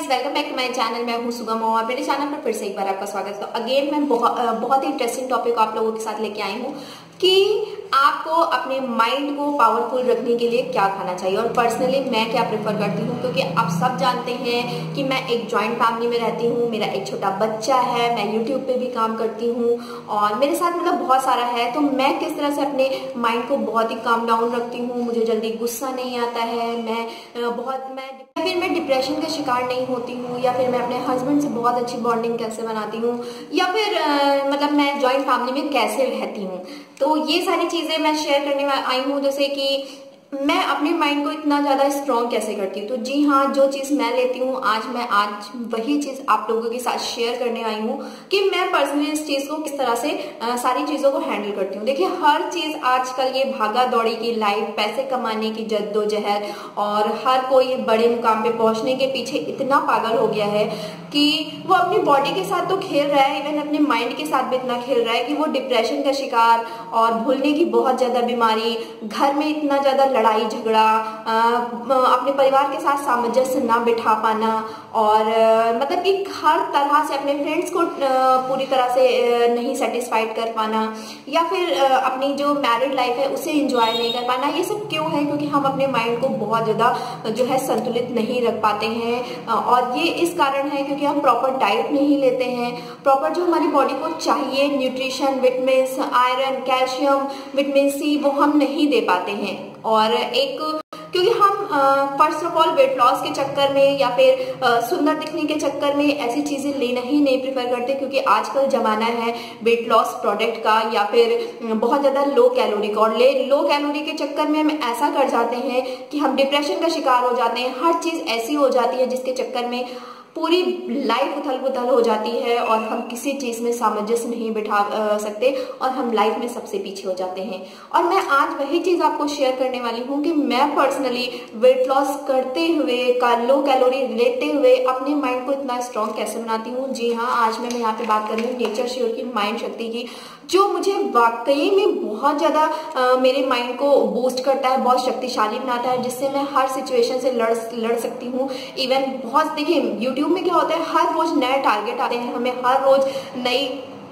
Welcome back to my channel. मैं हूं सुगम और मेरे चैनल पर फिर से एक बार आपका स्वागत है। तो अगेन मैं बहुत ही इंटरेस्टिंग टॉपिक आप लोगों के साथ लेके आई हूं कि आपको अपने माइंड को पावरफुल रखने के लिए क्या खाना चाहिए। और पर्सनली मैं क्या प्रेफर करती हूँ, क्योंकि आप सब जानते हैं कि मैं एक जॉइंट फैमिली में रहती हूँ, मेरा एक छोटा बच्चा है, मैं यूट्यूब पे भी काम करती हूँ और मेरे साथ मतलब बहुत सारा है। तो मैं किस तरह से अपने माइंड को बहुत ही काम डाउन रखती हूँ, मुझे जल्दी गुस्सा नहीं आता है, मैं डिप्रेशन का शिकार नहीं होती हूँ, या फिर मैं अपने हस्बैंड से बहुत अच्छी बॉन्डिंग कैसे बनाती हूँ, या फिर मतलब मैं जॉइंट फैमिली में कैसे रहती हूँ। तो ये सारी चीजें मैं शेयर करने आई हूँ, जैसे कि मैं अपने माइंड को इतना ज्यादा स्ट्रॉन्ग कैसे करती हूँ। तो जी हाँ, जो चीज मैं लेती हूँ आज वही चीज आप लोगों के साथ शेयर करने आई हूँ कि मैं पर्सनली इस चीज को किस तरह से सारी चीजों को हैंडल करती हूँ। देखिए, हर चीज आजकल ये भागा दौड़ी की लाइफ, पैसे कमाने की जद्दोजहद और हर कोई बड़े मुकाम पे पहुंचने के पीछे इतना पागल हो गया है कि वो अपनी बॉडी के साथ तो खेल रहा है, इवन अपने माइंड के साथ भी इतना खेल रहा है कि वो डिप्रेशन का शिकार और भूलने की बहुत ज्यादा बीमारी, घर में इतना ज्यादा लड़ाई झगड़ा, अपने परिवार के साथ सामंजस्य ना बिठा पाना और मतलब कि हर तरह से अपने फ्रेंड्स को पूरी तरह से नहीं सेटिस्फाइड कर पाना, या फिर अपनी जो मैरिड लाइफ है उसे एंजॉय नहीं कर पाना। ये सब क्यों है? क्योंकि हम अपने माइंड को बहुत ज्यादा जो है संतुलित नहीं रख पाते हैं और ये इस कारण है क्योंकि हम प्रॉपर डाइट नहीं लेते हैं। प्रॉपर जो हमारी बॉडी को चाहिए nutrition, vitamin, iron, calcium, vitamin C, वो हम नहीं दे पाते हैं। और क्योंकि हम first of all weight loss के चक्कर में या फिर सुंदर दिखने के चक्कर में ऐसी चीजें लेना ही नहीं प्रेफर करते, क्योंकि आजकल जमाना है वेट लॉस प्रोडक्ट का या फिर बहुत ज्यादा लो कैलोरी का। और लो कैलोरी के चक्कर में हम ऐसा कर जाते हैं कि हम डिप्रेशन का शिकार हो जाते हैं। हर चीज ऐसी हो जाती है जिसके चक्कर में पूरी लाइफ उथल पुथल हो जाती है और हम किसी चीज में सामंजस्य नहीं बिठा सकते और हम लाइफ में सबसे पीछे हो जाते हैं। और मैं आज वही चीज आपको शेयर करने वाली हूँ कि मैं पर्सनली वेट लॉस करते हुए, लो कैलोरी लेते हुए अपने माइंड को इतना स्ट्रॉन्ग कैसे बनाती हूँ। जी हाँ, आज मैं यहाँ पे बात कर रही हूँ नेचर श्योर की माइंड शक्ति की, जो मुझे वाकई में बहुत ज्यादा मेरे माइंड को बूस्ट करता है, बहुत शक्तिशाली बनाता है, जिससे मैं हर सिचुएशन से लड़ सकती हूँ। इवन बहुत देखिए, यूट्यूब में क्या होता है, हर रोज नए टारगेट आते हैं, हमें हर रोज नई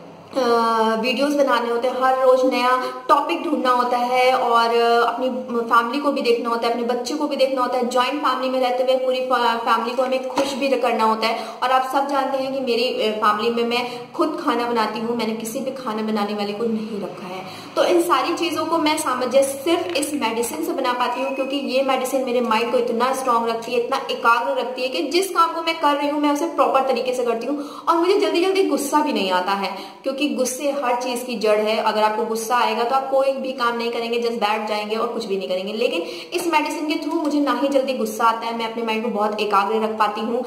वीडियोस बनाने होते हैं, हर रोज नया टॉपिक ढूंढना होता है और अपनी फैमिली को भी देखना होता है, अपने बच्चे को भी देखना होता है। जॉइंट फैमिली में रहते हुए पूरी फैमिली को हमें खुश भी करना होता है। और आप सब जानते हैं कि मेरी फैमिली में मैं खुद खाना बनाती हूँ, मैंने किसी भी खाना बनाने वाले को नहीं रखा है। तो इन सारी चीजों को मैं सामंजस्य सिर्फ इस मेडिसिन से बना पाती हूँ, क्योंकि ये मेडिसिन मेरे माइंड को इतना स्ट्रांग रखती है, इतना एकाग्र रखती है कि जिस काम को मैं कर रही हूँ मैं उसे प्रॉपर तरीके से करती हूँ और मुझे जल्दी जल्दी गुस्सा भी नहीं आता है, क्योंकि गुस्से हर चीज की जड़ है। अगर आपको गुस्सा आएगा तो आप कोई भी काम नहीं करेंगे, जस्ट बैठ जाएंगे और कुछ भी नहीं करेंगे। लेकिन इस मेडिसिन के थ्रू मुझे ना ही जल्दी गुस्सा आता है, मैं अपने माइंड को बहुत एकाग्र रख पाती हूँ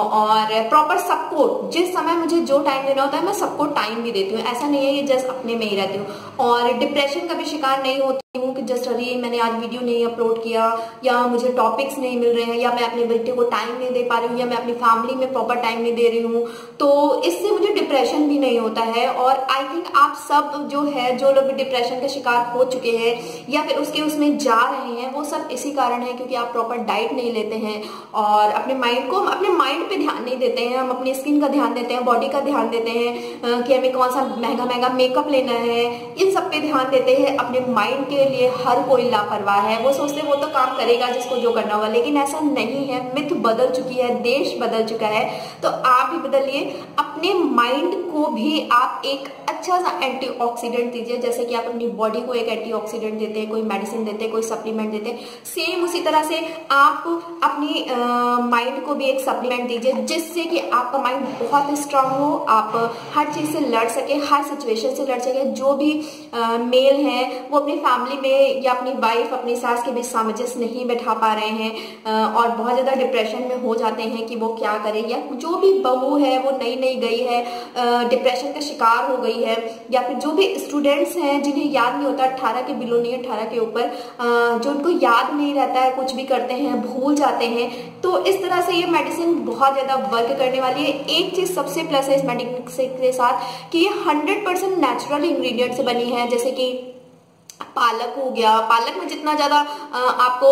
और प्रॉपर सबको जिस समय मुझे जो टाइम देना होता है मैं सबको टाइम भी देती हूँ। ऐसा नहीं है कि जस्ट अपने में ही रहती हूँ। और डिप्रेशन का भी शिकार नहीं होती हूँ कि जस्ट अरे मैंने आज वीडियो नहीं अपलोड किया, या मुझे टॉपिक्स नहीं मिल रहे हैं, या मैं अपने बेटे को टाइम नहीं दे पा रही हूँ, या मैं अपनी फैमिली में प्रॉपर टाइम नहीं दे रही हूँ। तो इससे मुझे डिप्रेशन भी नहीं होता है। और आई थिंक आप सब जो लोग डिप्रेशन के शिकार हो चुके हैं या फिर उसमें जा रहे हैं, वो सब इसी कारण है क्योंकि आप प्रॉपर डाइट नहीं लेते हैं और अपने माइंड पे ध्यान नहीं देते हैं। हम अपनी स्किन का ध्यान देते हैं, बॉडी का ध्यान देते हैं कि हमें कौन सा महंगा मेकअप लेना है, इन सब पे ध्यान देते हैं। अपने माइंड के लिए हर कोई लापरवाह है, वो सोचते वो तो काम करेगा जिसको जो करना होगा, लेकिन ऐसा नहीं है। मिथ बदल चुकी है, देश बदल चुका है, तो आप भी बदलिए। अपने माइंड को भी आप एक अच्छा सा एंटीऑक्सीडेंट दीजिए, जैसे कि आप अपनी बॉडी को एक एंटीऑक्सीडेंट देते हैं, कोई मेडिसिन देते हैं, कोई सप्लीमेंट देते हैं, सेम उसी तरह से आप अपनी माइंड को भी एक सप्लीमेंट दीजिए, जिससे कि आपका माइंड बहुत स्ट्रांग हो, आप हर चीज से लड़ सके, हर सिचुएशन से लड़ सके। जो भी मेल हैं वो अपनी फैमिली में या अपनी वाइफ, अपनी सास के बीच सामंजस्य नहीं बैठा पा रहे हैं और बहुत ज्यादा डिप्रेशन में हो जाते हैं कि वो क्या करें, या जो भी बहू है वो नई गई है, डिप्रेशन का शिकार हो गई है, या फिर जो भी स्टूडेंट्स हैं जिन्हें याद नहीं होता, 18 के बिलो नहीं, 18 के ऊपर जो उनको याद नहीं रहता है, कुछ भी करते हैं भूल जाते हैं। तो इस तरह से ये मेडिसिन बहुत ज्यादा वर्क करने वाली है। एक चीज सबसे प्लस है इस मेडिसिन के साथ कि ये 100% नेचुरल इंग्रेडिएंट से बनी है, जैसे कि पालक हो गया, पालक में जितना ज्यादा आपको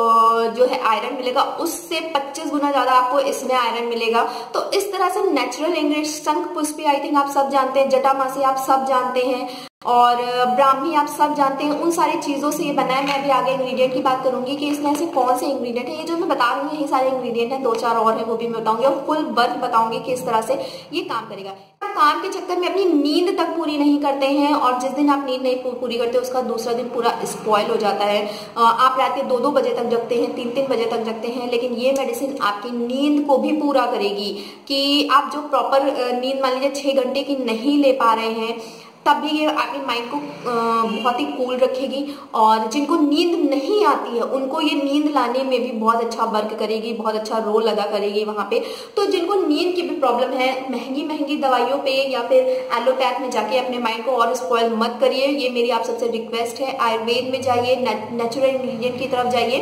जो है आयरन मिलेगा उससे 25 गुना ज्यादा आपको इसमें आयरन मिलेगा। तो इस तरह से natural ingredients, Shankhpushpi I think आप सब जानते हैं, जटामासी आप सब जानते हैं, और ब्राह्मी आप सब जानते हैं, उन सारी चीजों से ये बना है। मैं अभी आगे इंग्रेडिएंट की बात करूंगी कि इसमें ऐसे कौन से इंग्रेडिएंट है। ये जो मैं बता रही हूँ यही सारे इंग्रेडिएंट है, 2-4 और है वो भी मैं बताऊंगी, और फुल वर्क बताऊंगी कि इस तरह से ये काम करेगा। काम के चक्कर में अपनी नींद तक पूरी नहीं करते हैं, और जिस दिन आप नींद नहीं पूरी करते उसका दूसरा दिन पूरा स्पॉइल हो जाता है। आप रात के 2-2 बजे तक जगते हैं, 3-3 बजे तक जगते हैं, लेकिन ये मेडिसिन आपकी नींद को भी पूरा करेगी कि आप जो प्रॉपर नींद मान लीजिए 6 घंटे की नहीं ले पा रहे हैं, तब भी ये आपके माइंड को बहुत ही कूल रखेगी। और जिनको नींद नहीं आती है उनको ये नींद लाने में भी बहुत अच्छा वर्क करेगी, बहुत अच्छा रोल अदा करेगी वहां पे। तो जिनको नींद की भी प्रॉब्लम है, महंगी महंगी दवाइयों पे या फिर एलोपैथ में जाके अपने माइंड को और स्पॉइल मत करिए, ये मेरी आप सबसे रिक्वेस्ट है। आयुर्वेद में जाइए, नेचुरल इंग्रेडिएंट की तरफ जाइए।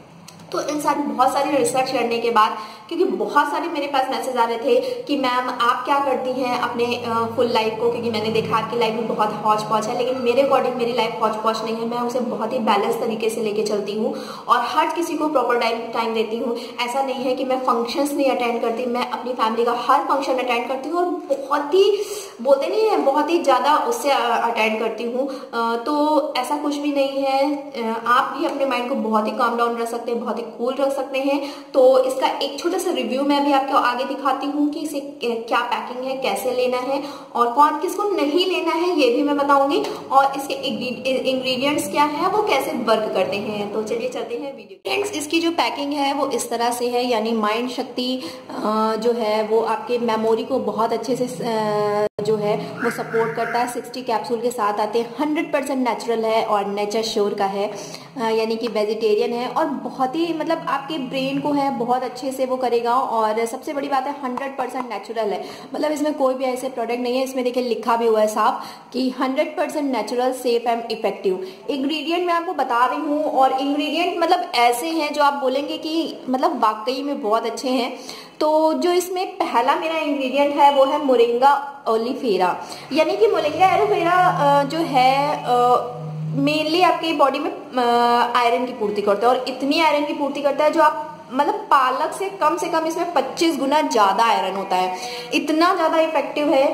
तो इन सारी बहुत सारी रिसर्च करने के बाद, क्योंकि बहुत सारे मेरे पास मैसेज आ रहे थे कि मैम आप क्या करती हैं अपने फुल लाइफ को, क्योंकि मैंने देखा आपकी लाइफ में बहुत हौच पौच है, लेकिन मेरे अकॉर्डिंग मेरी लाइफ हौच पौच नहीं है। मैं उसे बहुत ही बैलेंस तरीके से लेके चलती हूँ और हर किसी को प्रॉपर टाइम देती हूँ। ऐसा नहीं है कि मैं फंक्शंस नहीं अटेंड करती, मैं अपनी फैमिली का हर फंक्शन अटेंड करती हूँ, और बहुत ही बोलते नहीं है बहुत ही ज्यादा उससे अटेंड करती हूँ। तो ऐसा कुछ भी नहीं है, आप भी अपने माइंड को बहुत ही काम डाउन रख सकते हैं, बहुत ही कूल रख सकते हैं। तो इसका एक छोटा सा रिव्यू मैं भी आपको आगे दिखाती हूँ कि इसे क्या पैकिंग है, कैसे लेना है, और कौन किसको नहीं लेना है ये भी मैं बताऊंगी, और इसके इंग्रेडिएंट्स क्या है, वो कैसे वर्क करते हैं। तो चलिए चलते हैं वीडियो। फ्रेंड्स, इसकी जो पैकिंग है वो इस तरह से है, यानी माइंड शक्ति जो है वो आपके मेमोरी को बहुत अच्छे से जो है वो सपोर्ट करता है। 60 कैप्सूल के साथ आते हैं, 100% नेचुरल है और नेचर श्योर का है, यानी कि वेजिटेरियन है, और बहुत ही मतलब आपके ब्रेन को है बहुत अच्छे से वो करेगा। और सबसे बड़ी बात है 100% नेचुरल है, मतलब इसमें कोई भी ऐसे प्रोडक्ट नहीं है। इसमें देखिए लिखा भी हुआ है साफ कि 100% natural, safe and effective. Ingredient मैं आपको बता रही हूँ, और इंग्रेडिएंट मतलब ऐसे हैं जो आप बोलेंगे कि मतलब वाकई में बहुत अच्छे हैं। तो जो इसमें पहला मेरा इंग्रेडिएंट है वो है मोरिंगा ओलिफेरा, यानी कि मोरिंगा एलोवेरा जो है मेनली आपकी बॉडी में आयरन की पूर्ति करता है, और इतनी आयरन की पूर्ति करता है जो आप मतलब पालक से कम इसमें 25 गुना ज्यादा आयरन होता है, इतना ज्यादा इफेक्टिव है।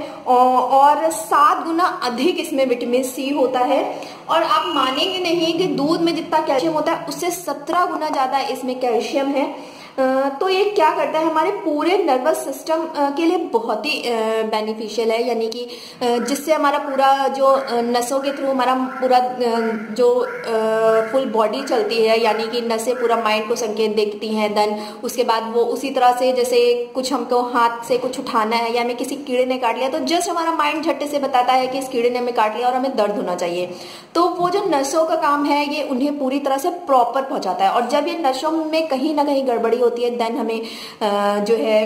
और 7 गुना अधिक इसमें विटामिन सी होता है, और आप मानेंगे नहीं कि दूध में जितना कैल्शियम होता है उससे 17 गुना ज्यादा इसमें कैल्शियम है। तो ये क्या करता है हमारे पूरे नर्वस सिस्टम के लिए बहुत ही बेनिफिशियल है, यानी कि जिससे हमारा पूरा जो नसों के थ्रू हमारा पूरा जो फुल बॉडी चलती है, यानी कि नसें पूरा माइंड को संकेत देखती हैं। देन उसके बाद वो उसी तरह से जैसे कुछ हमको हाथ से कुछ उठाना है या हमें किसी कीड़े ने काट लिया, तो जस्ट हमारा माइंड झट्टे से बताता है कि इस कीड़े ने हमें काट लिया और हमें दर्द होना चाहिए। तो वो जो नसों का काम है ये उन्हें पूरी तरह से प्रॉपर पहुंचाता है, और जब ये नसों में कहीं ना कहीं गड़बड़ी होती है देन हमें जो है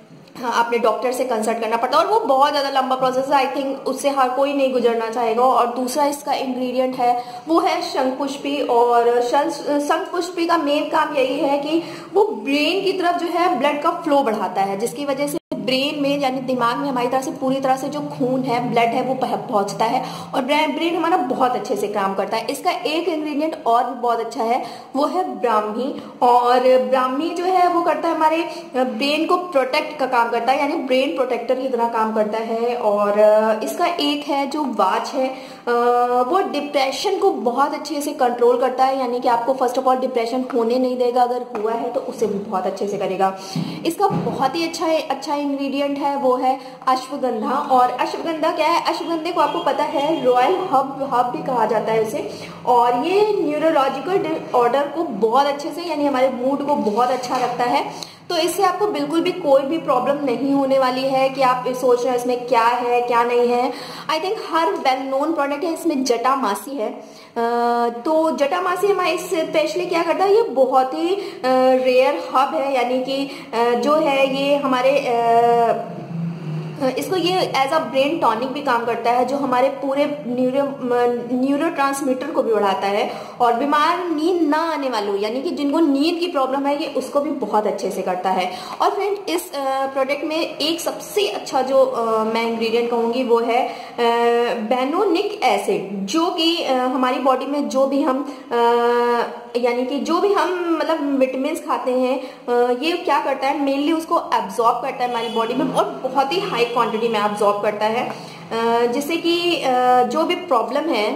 अपने डॉक्टर से कंसल्ट करना पड़ता है, और वो बहुत ज्यादा लंबा प्रोसेस है। आई थिंक उससे हर कोई नहीं गुजरना चाहेगा। और दूसरा इसका इंग्रेडिएंट है वो है शंखपुष्पी, और शंखपुष्पी का मेन काम यही है कि वो ब्रेन की तरफ जो है ब्लड का फ्लो बढ़ाता है, जिसकी वजह से ब्रेन में यानी दिमाग में हमारी तरफ से पूरी तरह से जो खून है, ब्लड है, वो पहुंचता है, और ब्रेन हमारा बहुत अच्छे से काम करता है। इसका एक इंग्रेडिएंट और भी बहुत अच्छा है, वो है ब्राह्मी। और ब्राह्मी जो है वो करता है हमारे ब्रेन को प्रोटेक्ट का काम करता है, यानी ब्रेन प्रोटेक्टर की तरह काम करता है। और इसका एक है जो वाच है, वो डिप्रेशन को बहुत अच्छे से कंट्रोल करता है, यानी कि आपको फर्स्ट ऑफ ऑल डिप्रेशन होने नहीं देगा, अगर हुआ है तो उसे भी बहुत अच्छे से करेगा। इसका बहुत ही अच्छा इंग्रेडिएंट है वो है अश्वगंधा। और अश्वगंधा क्या है, अश्वगंधे को आपको पता है रॉयल हब भी कहा जाता है इसे, और ये न्यूरोलॉजिकल डिसऑर्डर को बहुत अच्छे से यानी हमारे मूड को बहुत अच्छा रखता है। तो इससे आपको बिल्कुल भी कोई भी प्रॉब्लम नहीं होने वाली है कि आप सोच रहे हैं इसमें क्या है क्या नहीं है। आई थिंक हर वेल नोन प्रोडक्ट है, इसमें जटामासी है। तो जटामासी हमारे स्पेशली क्या करता है, ये बहुत ही रेयर हब है, यानी कि जो है ये हमारे इसको ये एज अ ब्रेन टॉनिक भी काम करता है, जो हमारे पूरे न्यूरोट्रांसमीटर को भी बढ़ाता है, और बीमार नींद ना आने वालों यानी कि जिनको नींद की प्रॉब्लम है, ये उसको भी बहुत अच्छे से करता है। और फ्रेंड इस प्रोडक्ट में एक सबसे अच्छा जो मैं इंग्रेडिएंट कहूंगी वो है बेनोनिक एसिड, जो कि हमारी बॉडी में जो भी हम यानी कि जो भी हम मतलब विटामिन खाते हैं, ये क्या करता है, मेनली उसको एब्जॉर्ब करता है हमारी बॉडी में, और बहुत ही हाई क्वांटिटी में एब्जॉर्ब करता है, जिससे कि जो भी प्रॉब्लम है,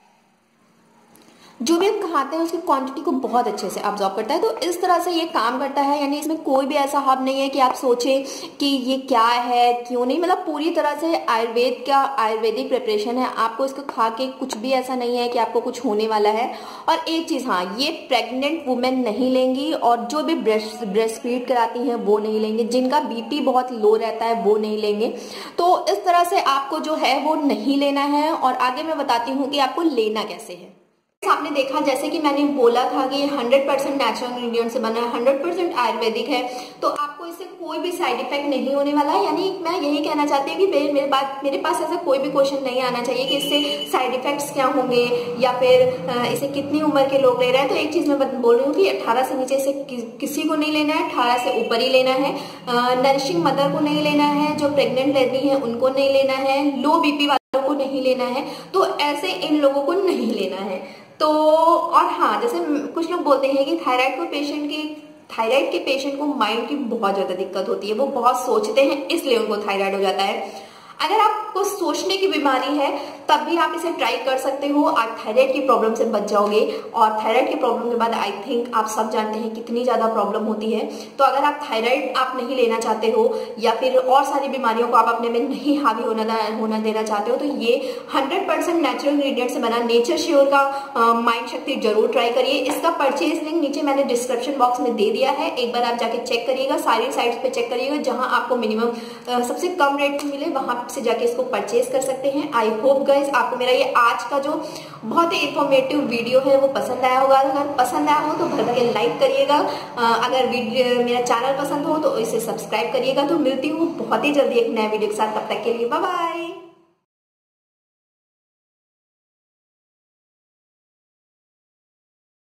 जो भी हम खाते हैं उसकी क्वांटिटी को बहुत अच्छे से अब्जॉर्ब करता है। तो इस तरह से ये काम करता है, यानी इसमें कोई भी ऐसा हब नहीं है कि आप सोचें कि ये क्या है क्यों नहीं, मतलब पूरी तरह से आयुर्वेदिक प्रिपरेशन है। आपको इसको खा के कुछ भी ऐसा नहीं है कि आपको कुछ होने वाला है। और एक चीज हाँ, ये प्रेग्नेंट वुमेन नहीं लेंगी, और जो भी ब्रेस्ट फीड कराती हैं वो नहीं लेंगे, जिनका बीपी बहुत लो रहता है वो नहीं लेंगे। तो इस तरह से आपको जो है वो नहीं लेना है, और आगे मैं बताती हूँ कि आपको लेना कैसे है। आपने देखा जैसे कि मैंने बोला था कि 100% नेचुरल इंग्रेडिएंट से बना है, 100% आयुर्वेदिक है, तो आपको इससे कोई भी साइड इफेक्ट नहीं होने वाला है। यानी मैं यही कहना चाहती हूँ कि मेरे पास ऐसा कोई भी क्वेश्चन नहीं आना चाहिए कि इससे साइड इफेक्ट्स क्या होंगे, या फिर इसे कितनी उम्र के लोग ले रहे हैं। तो एक चीज मैं बोल रही हूँ कि 18 से नीचे से किसी को नहीं लेना है, 18 से ऊपर ही लेना है। नरिशिंग मदर को नहीं लेना है, जो प्रेग्नेंट लेडी है उनको नहीं लेना है, लो बीपी वालों को नहीं लेना है, तो ऐसे इन लोगों को नहीं लेना है। तो और हाँ, जैसे कुछ लोग बोलते हैं कि थायराइड के पेशेंट को माइंड की बहुत ज्यादा दिक्कत होती है, वो बहुत सोचते हैं इसलिए उनको थायराइड हो जाता है। अगर आपको सोचने की बीमारी है तब भी आप इसे ट्राई कर सकते हो, आप थायराइड की प्रॉब्लम से बच जाओगे। और थायराइड की प्रॉब्लम के बाद आई थिंक आप सब जानते हैं कितनी ज्यादा प्रॉब्लम होती है। तो अगर आप थायराइड आप नहीं लेना चाहते हो, या फिर और सारी बीमारियों को आप अपने में नहीं हावी होना देना चाहते हो, तो ये 100% नेचुरल इंग्रेडिएंट से बना नेचर श्योर का माइंड शक्ति जरूर ट्राई करिए। इसका परचेज लिंक नीचे मैंने डिस्क्रिप्शन बॉक्स में दे दिया है, एक बार आप जाके चेक करिएगा, सारी साइट्स पे चेक करिएगा, जहां आपको मिनिमम सबसे कम रेट में मिले वहां से जाके इसको परचेज कर सकते हैं। आई होप गाइस आपको मेरा ये आज का जो बहुत ही इंफॉर्मेटिव वीडियो है वो पसंद आया होगा। अगर पसंद आया हो तो भर भर के लाइक करिएगा, अगर मेरा चैनल पसंद हो तो इसे सब्सक्राइब करिएगा। तो मिलती हूँ बहुत ही जल्दी एक नए वीडियो के साथ, तब तक के लिए बाय बाय।